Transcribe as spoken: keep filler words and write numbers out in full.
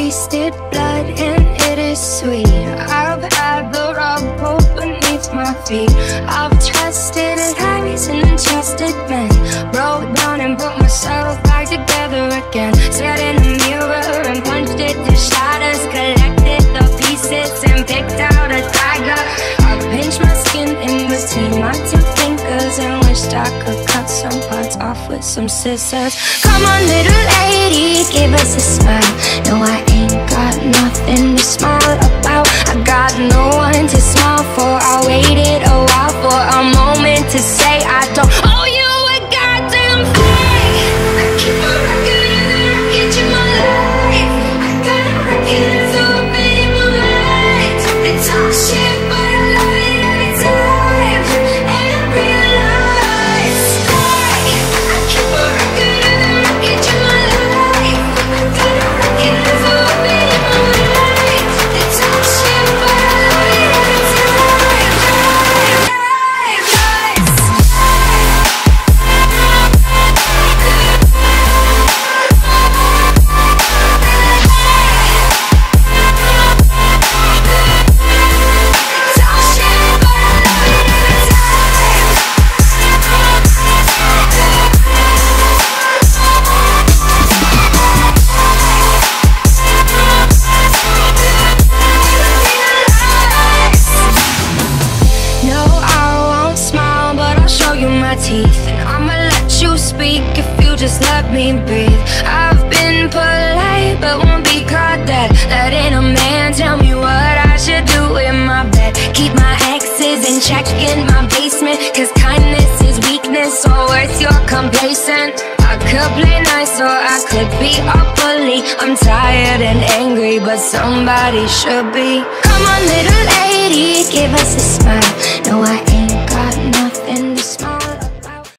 tasted blood and it is sweet. I've had the rug pulled beneath my feet. I've trusted lies and trusted men, broke down and put myself back together again. Sat in the mirror and punched it to shatters, collected the pieces and picked out a tiger. I pinched my skin in between my two fingers and wished I could cut some parts off with some scissors. Come on, little lady, give us a smile. No, I ain't got nothing to smile about. I got no one to smile for. I waited a while for a moment to say I don't owe you a goddamn thing. I keep a record of the wreckage in my life. I got a record of the open in my mind. They talk shit, but I love it every time. And I realize I, I keep a record of the wreckage in my life. I got a record of the open in my mind. They talk shit, but I love it every time. Teeth, and I'ma let you speak if you just let me breathe. I've been polite but won't be caught dead. Letting a man tell me what I should do in my bed. Keep my exes in check in my basement, cause kindness is weakness, or worse, you're complacent. I could play nice or I could be a bully. I'm tired and angry, but somebody should be. Come on, little lady, give us a smile. No, I